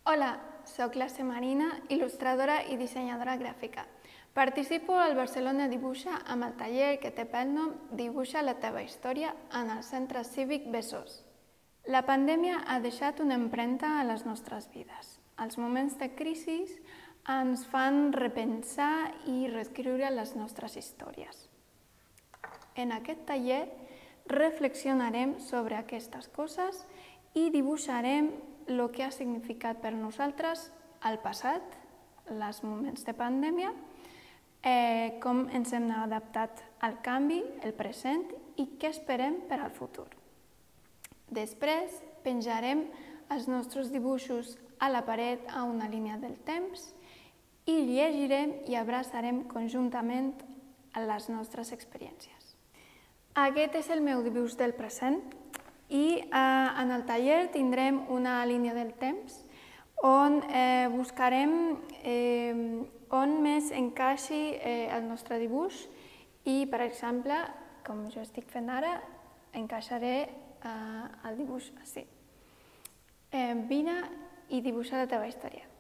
Hola, soc la Marina, il·lustradora i dissenyadora gràfica. Participo al Barcelona Dibuixa amb el taller que té pel nom Dibuixa la teva història en el Centre Cívic Besòs. La pandèmia ha deixat una empremta a les nostres vides. Els moments de crisi ens fan repensar i reescriure les nostres històries. En aquest taller reflexionarem sobre aquestes coses i dibuixarem el que ha significat per nosaltres el passat, els moments de pandèmia, com ens hem adaptat al canvi, el present i què esperem per al futur. Després penjarem els nostres dibuixos a la paret a una línia del temps i llegirem i abraçarem conjuntament les nostres experiències. Aquest és el meu dibuix del present i en el taller tindrem una línia del temps on buscarem on més encaixi el nostre dibuix i, per exemple, com jo estic fent ara, encaixaré el dibuix així. Vine i dibuixa la teva història.